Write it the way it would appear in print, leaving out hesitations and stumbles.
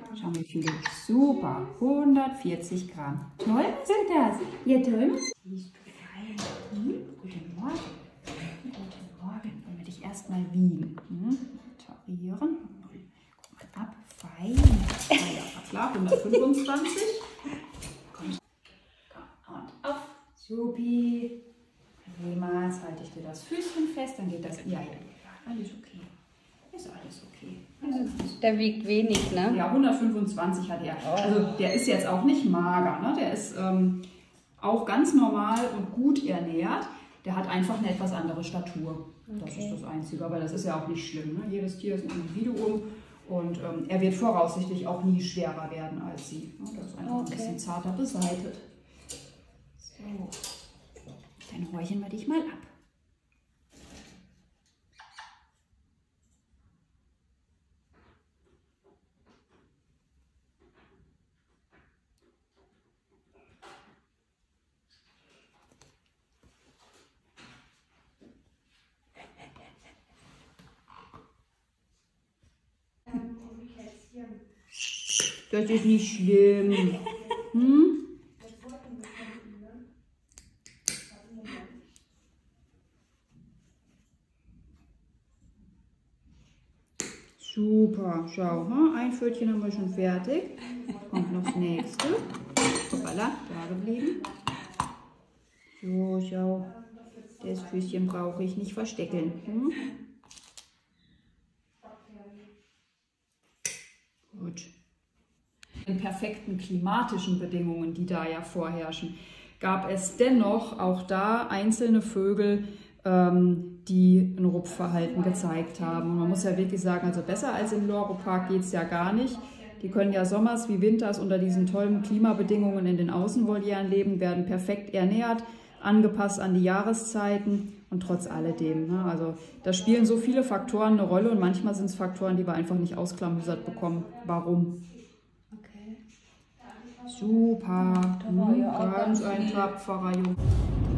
Schau mal, wie viele. Super. 140 Gramm. Toll machst du das. Ja, toll. Siehst du fein. Guten Morgen. Guten Morgen. Wollen wir dich erstmal wiegen. Tarieren. Guck mal ab. Fein. Ja, klar. 125. Komm. Und auf. Supi. Prima. Jetzt halte ich dir das Füßchen fest. Dann geht das. Ja. Alles okay. Ist alles okay. Der wiegt wenig, ne? Ja, 125 hat er. Also der ist jetzt auch nicht mager, ne? Der ist auch ganz normal und gut ernährt. Der hat einfach eine etwas andere Statur. Okay. Das ist das Einzige, aber das ist ja auch nicht schlimm. Ne? Jedes Tier ist ein Individuum und er wird voraussichtlich auch nie schwerer werden als sie. Ne? Das ist einfach ein bisschen zarter beseitet. So, dann horchen wir dich mal ab. Das ist nicht schlimm. Super, schau, ein Pfötchen haben wir schon fertig. Kommt noch das nächste. Hoppala, da geblieben. So, schau. Das Füßchen brauche ich nicht verstecken. Gut. In perfekten klimatischen Bedingungen, die da ja vorherrschen, gab es dennoch auch da einzelne Vögel, die ein Rupfverhalten gezeigt haben. Und man muss ja wirklich sagen, also besser als im Loro-Park geht es ja gar nicht. Die können ja sommers wie winters unter diesen tollen Klimabedingungen in den Außenvolieren leben, werden perfekt ernährt, angepasst an die Jahreszeiten und trotz alledem. Ne? Also da spielen so viele Faktoren eine Rolle und manchmal sind es Faktoren, die wir einfach nicht ausklamüsert bekommen. Warum? Okay. Super. Ganz ein tapferer Junge.